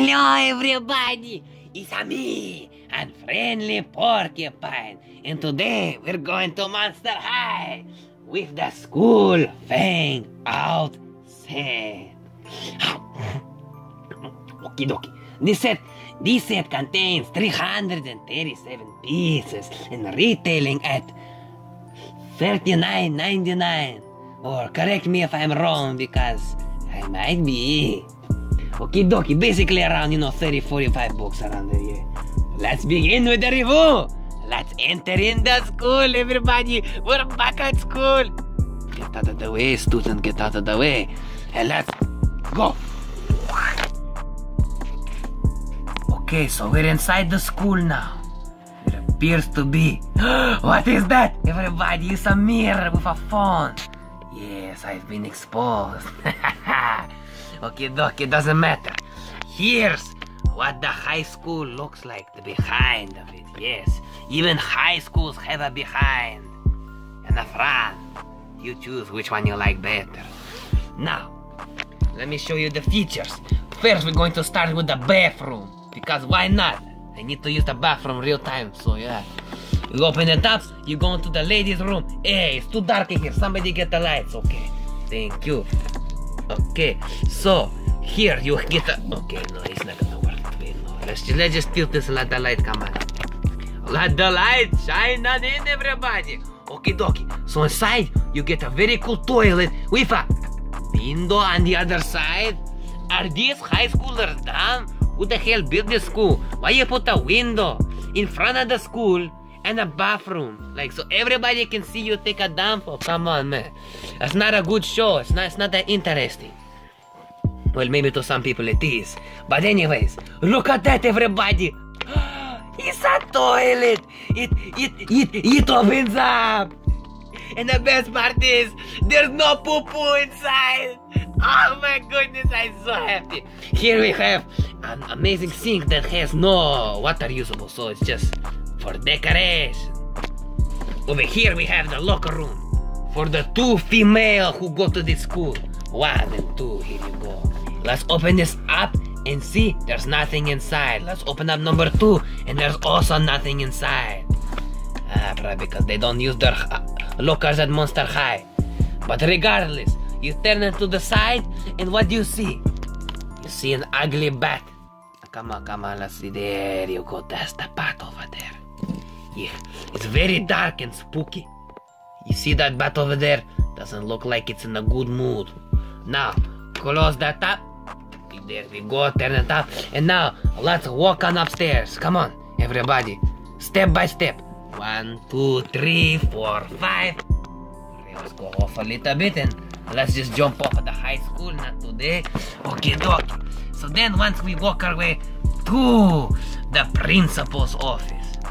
Hello everybody, it's me, and friendly Porcupine, and today we're going to Monster High with the school thing outside. Okie dokie. This set contains 337 pieces and retailing at $39.99. Or correct me if I'm wrong because I might be. Okie dokie, basically around 30-45 bucks around the year. Let's begin with the review. Let's enter in the school, everybody. We're back at school. Get out of the way, student, get out of the way. And let's go. Okay, so we're inside the school now. It appears to be... What is that? Everybody, it's a mirror with a phone. Yes, I've been exposed. Okay, doc, it doesn't matter. Here's what the high school looks like, the behind of it. Yes, even high schools have a behind and a front. You choose which one you like better. Now, let me show you the features. First, we're going to start with the bathroom, because why not? I need to use the bathroom real time, so yeah. You open it up, you go into the ladies' room. Hey, it's too dark in here, somebody get the lights, okay. Thank you. Okay, so here you get the... Okay, no, it's not gonna work. Wait, no. Let's just tilt this and let the light come on. Let the light shine on in, everybody. Okay, dokie. So inside, you get a very cool toilet with a window on the other side. Are these high schoolers dumb? Who the hell built this school? Why you put a window in front of the school and a bathroom? Like, so everybody can see you take a dump? Oh, come on, man. That's not a good show. It's not that interesting. Well, maybe to some people it is. But anyways, look at that, everybody. It's a toilet. It opens up. And the best part is, there's no poo-poo inside. Oh my goodness, I'm so happy. Here we have an amazing sink that has no water usable, so it's just for decoration. Over here we have the locker room for the two female who go to this school. 1 and 2, here you go. Let's open this up and see there's nothing inside. Let's open up number 2 and there's also nothing inside. Probably because they don't use their lockers at Monster High. But regardless, you turn it to the side and what do you see? You see an ugly bat. Come on, let's see. There you go, that's the bat over there. Yeah, it's very dark and spooky. You see that bat over there? Doesn't look like it's in a good mood. Now, close that up. There we go, turn it up. And now, let's walk on upstairs. Come on, everybody. Step by step. 1, 2, 3, 4, 5. Let's go off a little bit and let's just jump off at the high school, not today. Okay, doc. So then once we walk our way to the principal's office.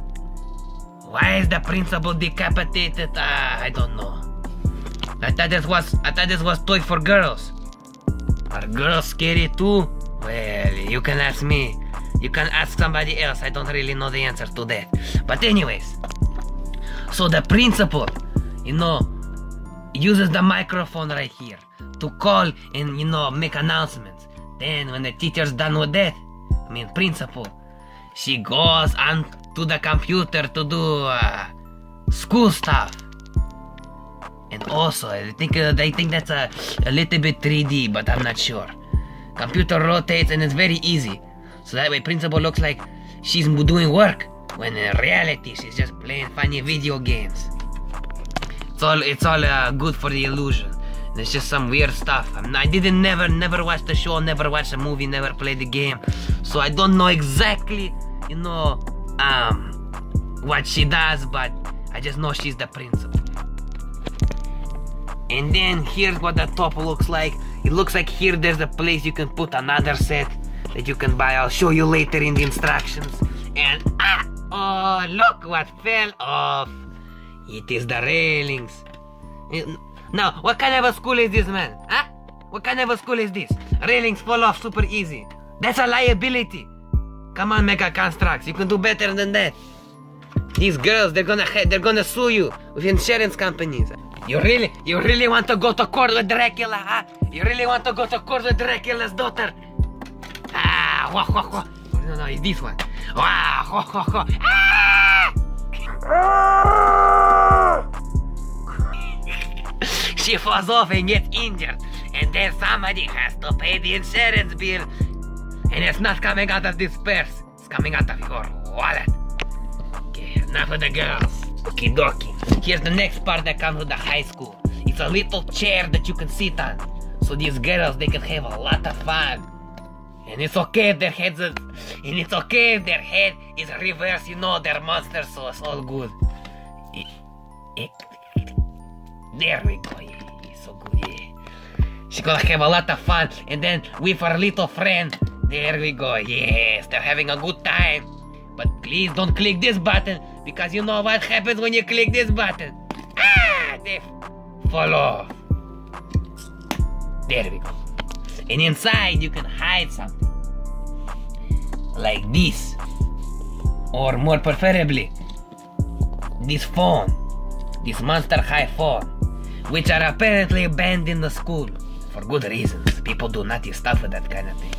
Why is the principal decapitated? I don't know. I thought this was toy for girls. Are girls scary too? Well, you can ask me. You can ask somebody else. I don't really know the answer to that. But anyways, so the principal, uses the microphone right here to call and, make announcements. Then when the teacher's done with that, principal, she goes on to the computer to do school stuff. And also, I think that's a little bit 3D, but I'm not sure. Computer rotates and it's very easy. So that way principal looks like she's doing work, when in reality she's just playing funny video games. It's all good for the illusion. It's just some weird stuff. I didn't never watch the show, never watch the movie, never played the game. So I don't know exactly, what she does, but I just know she's the principal. And then here's what the top looks like. It looks like here there's a place you can put another set that you can buy. I'll show you later in the instructions. And oh, look what fell off. It is the railings. Now, what kind of a school is this, man? Huh? What kind of a school is this? Railings fall off super easy. That's a liability. Come on, Mega Constructs, you can do better than that. These girls, they're gonna sue you with insurance companies. You really want to go to court with Dracula, huh? You really want to go to court with Dracula's daughter? No, it's this one. Ah! She falls off and gets injured, and then somebody has to pay the insurance bill, and it's not coming out of this purse, it's coming out of your wallet. Okay, enough of the girls. Okie dokie. Here's the next part that comes with the high school. It's a little chair that you can sit on, so these girls, they can have a lot of fun. And it's okay if their heads are, and it's okay if their head is reversed, you know, they're monsters, so it's all good. There we go, yeah, so good, yeah. She's gonna have a lot of fun, and then with her little friend, there we go, yes, they're having a good time. But please don't click this button, because you know what happens when you click this button. Ah, they fall off. There we go. And inside you can hide something. Like this. Or more preferably, this phone. This Monster High phone. Which are apparently banned in the school. For good reasons. People do naughty stuff with that kind of thing.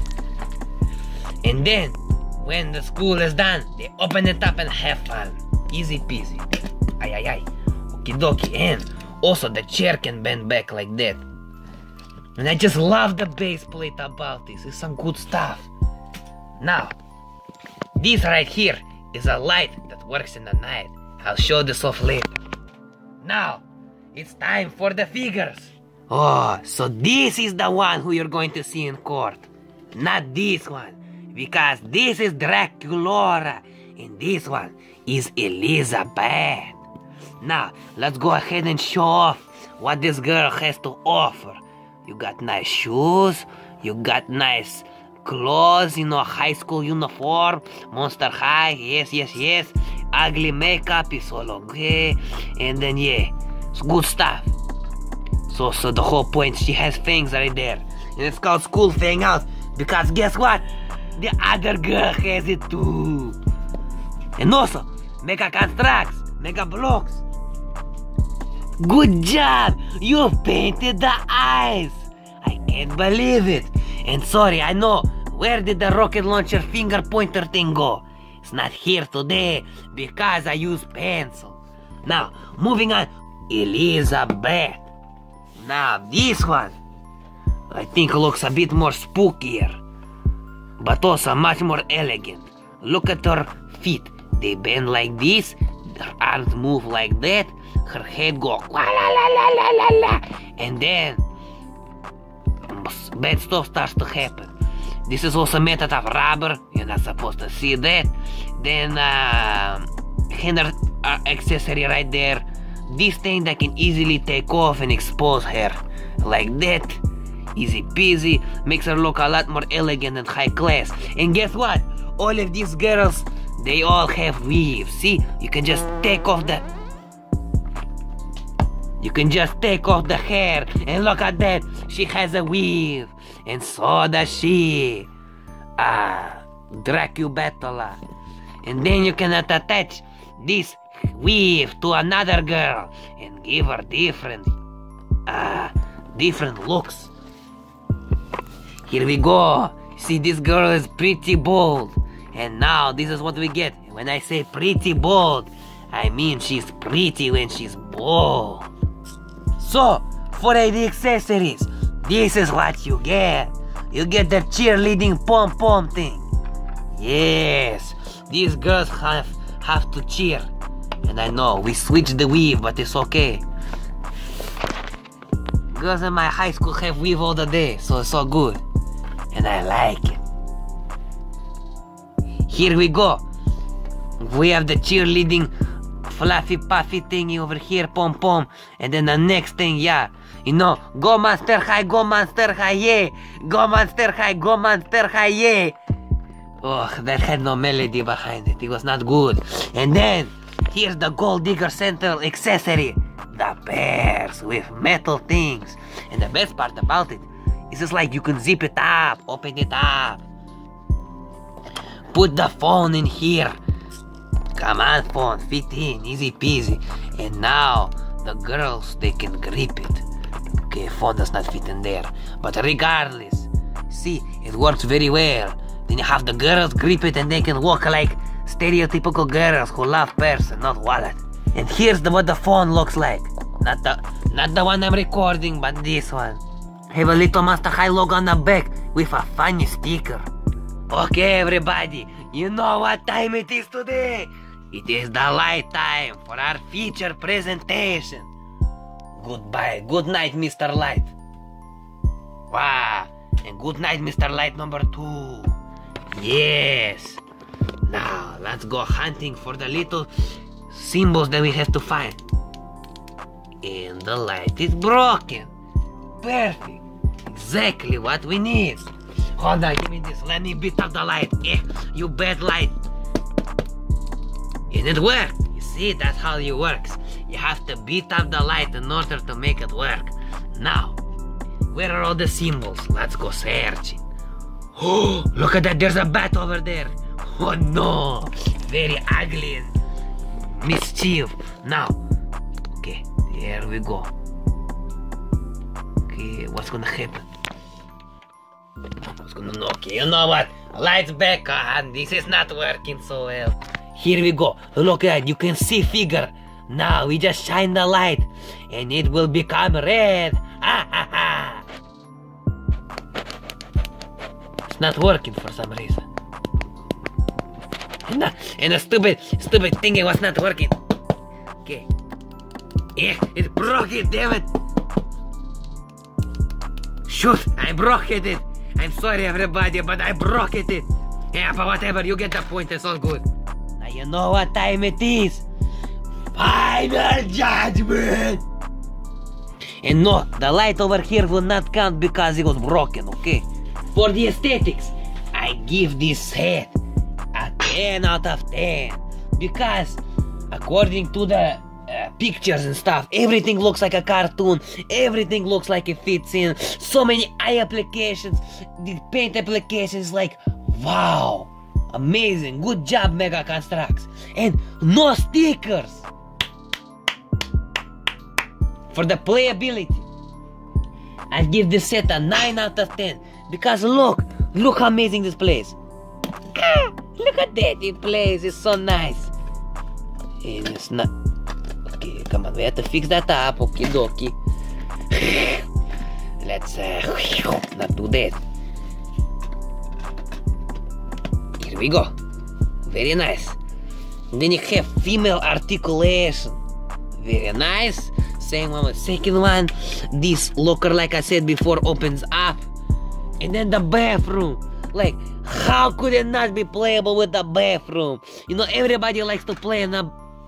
And then, when the school is done, they open it up and have fun. Easy peasy. Ay. Okie dokie. And also the chair can bend back like that. And I just love the base plate about this. It's some good stuff. Now, this right here is a light that works in the night. I'll show this off later. Now, it's time for the figures. Oh, so this is the one who you're going to see in court. Not this one. Because this is Draculaura. And this one is Elizabeth. Now, let's go ahead and show off what this girl has to offer. You got nice shoes, you got nice clothes, you know, high school uniform, Monster High, yes. Ugly makeup is all okay, and then yeah, it's good stuff. So the whole point, she has things right there, and it's called School Hangout, because guess what? The other girl has it too. And also, Mega Constructs, Mega Blocks. Good job! You painted the eyes! I can't believe it! And sorry, I know, where did the rocket launcher finger pointer thing go? It's not here today, because I use pencil. Now, moving on, Elizabeth. Now, this one, I think looks a bit more spookier, but also much more elegant. Look at her feet. They bend like this, her arms move like that, her head go la la la la la la la, and then bad stuff starts to happen. This is also made out of rubber. You're not supposed to see that. Then hand accessory right there. This thing that can easily take off and expose her like that. Easy peasy. Makes her look a lot more elegant and high class. And guess what? All of these girls, they all have weaves. See, you can just take off the hair, and look at that, she has a weave, and so does she. Dracubetula. And then you can attach this weave to another girl and give her different looks. Here we go. See, this girl is pretty bold. And now this is what we get. When I say pretty bold, I mean she's pretty when she's bold. So, for the accessories, this is what you get. You get the cheerleading pom-pom thing. Yes, these girls have to cheer. And I know, we switched the weave, but it's okay. Girls in my high school have weave all the day, so it's all good. And I like it. Here we go. We have the cheerleading fluffy puffy thingy over here, pom pom, and then the next thing, yeah, you know, go Monster High, yeah, go Monster High, yeah. Oh, that had no melody behind it. It was not good. And then here's the Gold Digger Central accessory, the bears with metal things. And the best part about it is it's like you can zip it up, open it up, put the phone in here. Come on, phone, fit in, easy peasy. And now, the girls, they can grip it. Okay, phone does not fit in there. But regardless, see, it works very well. Then you have the girls grip it and they can walk like stereotypical girls who love purse and not wallet. And here's what the phone looks like. Not the one I'm recording, but this one. Have a little Master High logo on the back with a funny sticker. Okay, everybody, you know what time it is today. It is the light time for our feature presentation. Goodbye, good night, Mr. Light. Wow, and good night, Mr. Light number 2. Yes. Now, let's go hunting for the little symbols that we have to find. And the light is broken. Perfect. Exactly what we need. Hold on, give me this. Let me beat up the light. You bad light. And it worked. You see, that's how it works. You have to beat up the light in order to make it work. Now, where are all the symbols? Let's go searching. Oh, look at that. There's a bat over there. Oh no. Very ugly and mischief. Now, okay, here we go. Okay, what's gonna happen? Okay, you know what? Lights back on. This is not working so well. Here we go. Look at it. You can see figure. Now we just shine the light and it will become red. It's not working for some reason. And the stupid thing was not working. Okay. It broke it, damn it. Shoot, I broke it. I'm sorry everybody, but I broke it. Yeah, but whatever, you get the point, it's all good. Now you know what time it is. Final judgment! And no, the light over here will not count because it was broken, okay? For the aesthetics, I give this set a 10 out of 10. Because, according to the pictures and stuff, everything looks like a cartoon, everything looks like it fits in. So many eye applications, the paint applications, like, wow, amazing, good job Mega Construx. And no stickers. For the playability, I give this set a 9 out of 10 because look how amazing this plays. Look at that, it plays, it's so nice. And it's not. Okay, come on, we have to fix that up, okie dokie. Let's not do that. Here we go. Very nice. And then you have female articulation. Very nice. Same one with second one. This locker, like I said before, opens up. And then the bathroom. Like, how could it not be playable with the bathroom? You know, everybody likes to play in the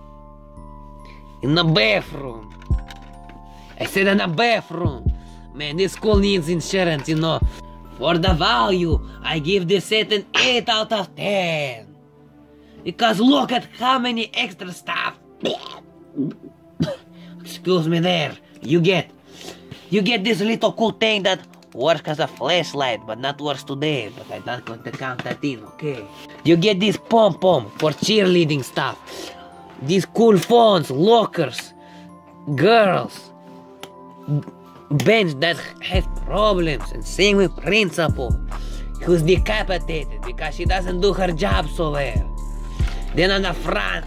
bathroom. I said in the bathroom. Man, this school needs insurance, you know. For the value, I give this set an 8 out of 10. Because look at how many extra stuff. Excuse me there. You get this little cool thing that works as a flashlight, but not works today. But I'm not going to count that in, okay? You get this pom-pom for cheerleading stuff. These cool phones, lockers, girls, bench that has problems, and same with principal, who's decapitated because she doesn't do her job so well. Then on the front,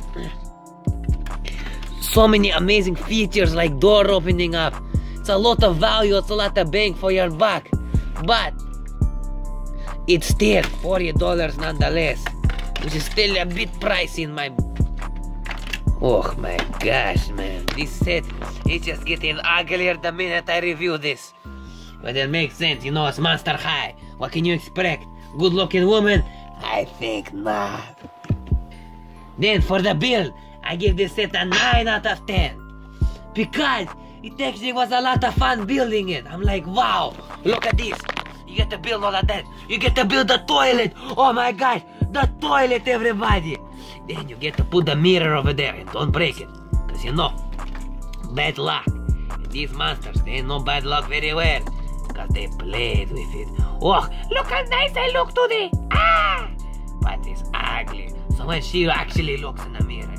so many amazing features like door opening up. It's a lot of value, it's a lot of bang for your buck, but it's still $40 nonetheless, which is still a bit pricey in my. Oh my gosh, man, this set is just getting uglier the minute I review this. But it makes sense, you know, it's Monster High. What can you expect? Good looking woman? I think not. Then for the build, I give this set a 9 out of 10. Because it actually was a lot of fun building it. I'm like, wow, look at this. You get to build all of that. You get to build the toilet. Oh my gosh, the toilet, everybody. Then you get to put the mirror over there and don't break it. Because you know, bad luck. And these monsters, they know bad luck very well. Because they played with it. Oh, look how nice I look today. Ah! But it's ugly. So when she actually looks in the mirror.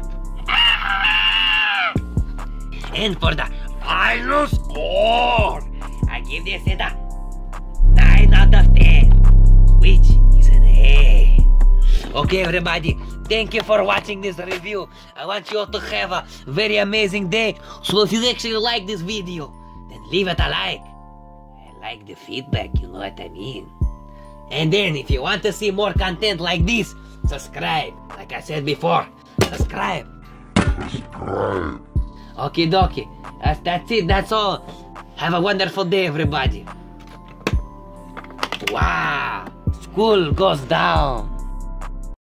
Ah! And for the final score, I give this set a 9 out of 10. Which is an Okay, everybody, thank you for watching this review. I want you all to have a very amazing day. So if you actually like this video, then leave it a like. I like the feedback, you know what I mean? And then if you want to see more content like this, subscribe. Like I said before, subscribe. Okie dokie. That's it, that's all. Have a wonderful day, everybody. Wow, school goes down.